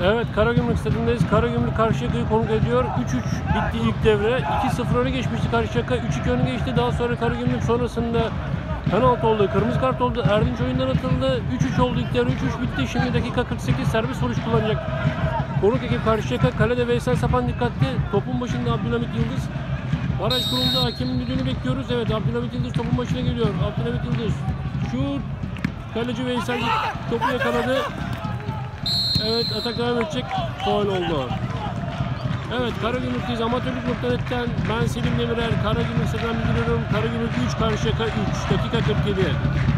Evet, Karagümrük stadındayız. Karagümrük Karşıyaka'yı konuk ediyor. 3-3 bitti ilk devre. 2-0 öne geçmişti Karşıyaka. 3-2 öne geçti. Daha sonra Karagümrük sonrasında penaltı oldu. Kırmızı kart oldu. Erdinç oyundan atıldı. 3-3 oldu ilk devre. 3-3 bitti. Şimdi dakika 48 serbest vuruş kullanacak. Konuk ekip Karşıyaka. Kalede Veysel Sapan dikkatli. Topun başında Abdülhamit Yıldız. Baraj kuruldu. Hakemin düdüğünü bekliyoruz. Evet, Abdülhamit Yıldız topun başına geliyor. Abdülhamit Yıldız. Şut. Kaleci Veysel topu yakaladı. Evet, atak devam edecek. Faul oldu. Evet, Karagümrük'teyiz. Amatörlük.net'ten ben Selim Demirer. Karagümrük stadından bildiriyorum. Karagümrük 3, Karşıyaka 3. Dakika 47.